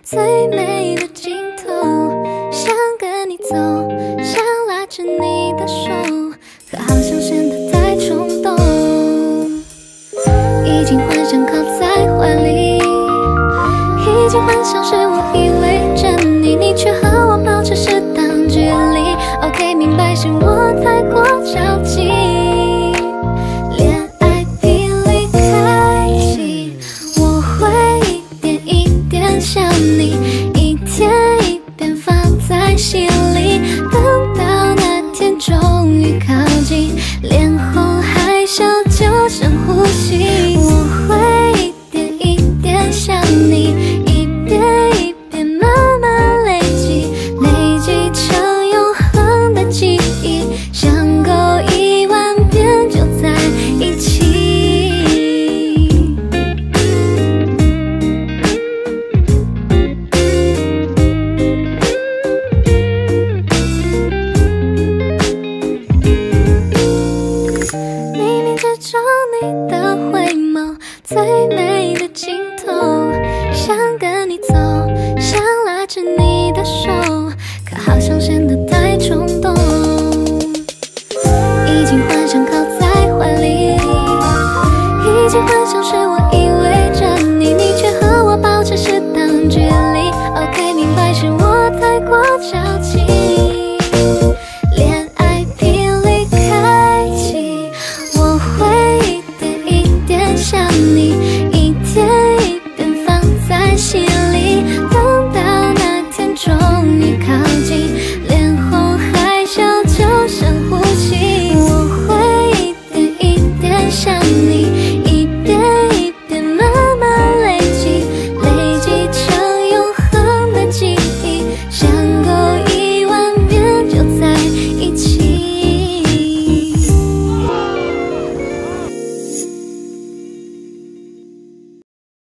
最美的尽头，想跟你走，想拉着你的手，可好像显得太冲动。已经幻想靠在怀里，已经幻想是我依偎着你，你却和我保持适当距离。OK， 明白是我太过着急。 想你，一天一遍放在心里，等到那天终于靠近，脸红害羞就深呼吸。我会一点一点想你，一遍一遍慢慢累积，累积成永恒的记忆，想够10000遍就在一起。 你的回眸，最美的尽头，想跟你走，想拉着你的手，可好像显得太冲动。已经幻想靠在怀里，已经幻想是我依偎着你，你却和我保持适当距离。OK， 明白是我太过着急。 想你。